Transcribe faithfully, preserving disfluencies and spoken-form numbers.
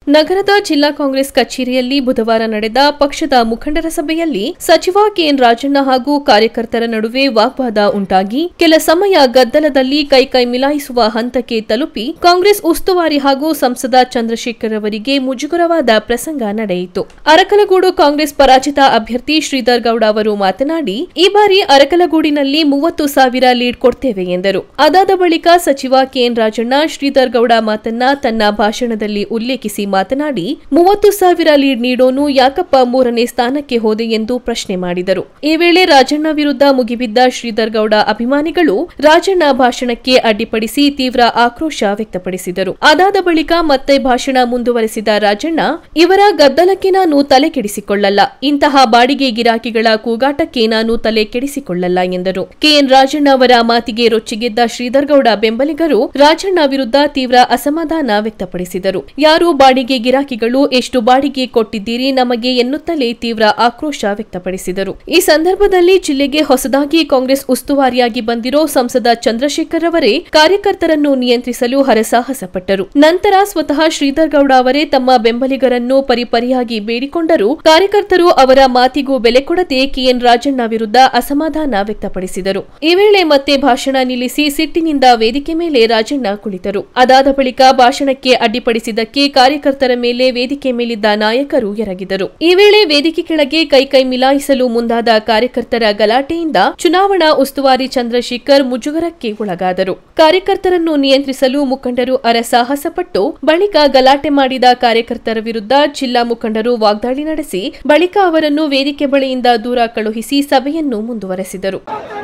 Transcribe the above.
ನಗರದ ಜಿಲ್ಲಾ ಕಾಂಗ್ರೆಸ್ ಕಚೇರಿಯಲ್ಲಿ ಬುಧವಾರ ನಡೆದ ಪಕ್ಷದ ಮುಖಂಡರ ಸಭೆಯಲ್ಲಿ ಸಚಿವ ಕೆಎನ್ ರಾಜಣ್ಣ ಹಾಗೂ ಕಾರ್ಯಕರ್ತರ ನಡುವೆ ವಾಗ್ವಾದ ಉಂಟಾಗಿ ಕೆಲ ಸಮಯ ಗದ್ದಲದಲ್ಲಿ ಕೈಕೈ ಮಿಲಾಯಿಸುವ ಹಂತಕ್ಕೆ ತಲುಪಿ ಕಾಂಗ್ರೆಸ್ ಉಸ್ತುವಾರಿ ಹಾಗೂ ಸಂಸದ ಚಂದ್ರಶೇಖರ್ ಅವರಿಗೆ ಮುಜುಗರವಾದ ಪ್ರಸಂಗ ನಡೆಯಿತು. ಅರಕಲಗೂಡು ಕಾಂಗ್ರೆಸ್ ಪರಾಜಿತ ಅಭ್ಯರ್ಥಿ ಶ್ರೀಧರ್ ಗೌಡ ಅವರು ಮಾತನಾಡಿ, ಈ ಬಾರಿ ಅರಕಲಗೂಡಿನಲ್ಲಿ ಮೂವತ್ತು ಸಾವಿರ ಲೀಡ್ ಕೊಡ್ತೇವೆ ಎಂದರು. ಅದಾದ ಬಳಿಕ ಸಚಿವ ಕೆಎನ್ ರಾಜಣ್ಣ ಶ್ರೀಧರ್ ಗೌಡ ಮಾತನ್ನ ತನ್ನ ಭಾಷಣದಲ್ಲಿ ಉಲ್ಲೇಖಿಸಿ ಮಾತನಾಡಿ, ಮೂವತ್ತು ಸಾವಿರ ಲೀಡ್ ನೀಡೋನು ಯಾಕಪ್ಪ ಮೂರನೇ ಸ್ಥಾನಕ್ಕೆ ಹೋದೆ ಎಂದು ಪ್ರಶ್ನೆ ಮಾಡಿದರು. ಈ ವೇಳೆ ರಾಜಣ್ಣ ವಿರುದ್ಧ ಮುಗಿಬಿದ್ದ ಶ್ರೀಧರ್ ಗೌಡ ಅಭಿಮಾನಿಗಳು ರಾಜಣ್ಣ ಭಾಷಣಕ್ಕೆ ಅಡ್ಡಿಪಡಿಸಿ ತೀವ್ರ ಆಕ್ರೋಶ ವ್ಯಕ್ತಪಡಿಸಿದರು. ಅದಾದ ಬಳಿಕ ಮತ್ತೆ ಭಾಷಣ ಮುಂದುವರೆಸಿದ ರಾಜಣ್ಣ, ಇವರ ಗದ್ದಲಕ್ಕೆ ನಾನು ತಲೆ ಕೆಡಿಸಿಕೊಳ್ಳಲ್ಲ, ಇಂತಹ ಬಾಡಿಗೆ ಗಿರಾಕಿಗಳ ಕೂಗಾಟಕ್ಕೆ ನಾನು ತಲೆ ಕೆಡಿಸಿಕೊಳ್ಳಲ್ಲ ಎಂದರು. ಕೆಎನ್ ರಾಜಣ್ಣ ಅವರ ಮಾತಿಗೆ ರೊಚ್ಚಿಗೆದ್ದ ಶ್ರೀಧರ್ ಗೌಡ ಬೆಂಬಲಿಗರು ರಾಜಣ್ಣ ವಿರುದ್ಧ ತೀವ್ರ ಅಸಮಾಧಾನ ವ್ಯಕ್ತಪಡಿಸಿದರು. ಯಾರು ಬಾಡಿಗೆ ಗಿರಾಕಿಗಳು, ಎಷ್ಟು ಬಾಡಿಗೆ ಕೊಟ್ಟಿದ್ದೀರಿ ನಮಗೆ ಎನ್ನುತ್ತಲೇ ತೀವ್ರ ಆಕ್ರೋಶ ವ್ಯಕ್ತಪಡಿಸಿದರು. ಈ ಸಂದರ್ಭದಲ್ಲಿ ಜಿಲ್ಲೆಗೆ ಹೊಸದಾಗಿ ಕಾಂಗ್ರೆಸ್ ಉಸ್ತುವಾರಿಯಾಗಿ ಬಂದಿರೋ ಸಂಸದ ಚಂದ್ರಶೇಖರ್ ಅವರೇ ಕಾರ್ಯಕರ್ತರನ್ನು ನಿಯಂತ್ರಿಸಲು ಹರಸಾಹಸ ಪಟ್ಟರು. ನಂತರ ಸ್ವತಃ ಶ್ರೀಧರ್ ಗೌಡ ಅವರೇ ತಮ್ಮ ಬೆಂಬಲಿಗರನ್ನು ಪರಿಪರಿಯಾಗಿ ಬೇಡಿಕೊಂಡರು. ಕಾರ್ಯಕರ್ತರು ಅವರ ಮಾತಿಗೂ ಬೆಲೆ ಕೊಡದೆ ಕೆಎನ್ ರಾಜಣ್ಣ ವಿರುದ್ಧ ಅಸಮಾಧಾನ ವ್ಯಕ್ತಪಡಿಸಿದರು. ಈ ವೇಳೆ ಮತ್ತೆ ಭಾಷಣ ನಿಲ್ಲಿಸಿ ಸಿಟ್ಟಿನಿಂದ ವೇದಿಕೆ ಮೇಲೆ ರಾಜಣ್ಣ ಕುಳಿತರು. ಅದಾದ ಬಳಿಕ ಭಾಷಣಕ್ಕೆ ಅಡ್ಡಿಪಡಿಸಿದ್ದಕ್ಕೆ ಕಾರ್ಯಕರ್ತರ ಮೇಲೆ ವೇದಿಕೆ ಮೇಲಿದ್ದ ನಾಯಕರು ಎರಗಿದರು. ಈ ವೇಳೆ ವೇದಿಕೆ ಕೆಳಗೆ ಕೈಕೈ ಮಿಲಾಯಿಸಲು ಮುಂದಾದ ಕಾರ್ಯಕರ್ತರ ಗಲಾಟೆಯಿಂದ ಚುನಾವಣಾ ಉಸ್ತುವಾರಿ ಚಂದ್ರಶೇಖರ್ ಮುಜುಗರಕ್ಕೆ ಒಳಗಾದರು. ಕಾರ್ಯಕರ್ತರನ್ನು ನಿಯಂತ್ರಿಸಲು ಮುಖಂಡರು ಅರಸಾಹಸ ಪಟ್ಟು ಬಳಿಕ ಗಲಾಟೆ ಮಾಡಿದ ಕಾರ್ಯಕರ್ತರ ವಿರುದ್ಧ ಜಿಲ್ಲಾ ಮುಖಂಡರು ವಾಗ್ದಾಳಿ ನಡೆಸಿ ಬಳಿಕ ಅವರನ್ನು ವೇದಿಕೆ ಬಳಿಯಿಂದ ದೂರ ಕಳುಹಿಸಿ ಸಭೆಯನ್ನು ಮುಂದುವರೆಸಿದರು.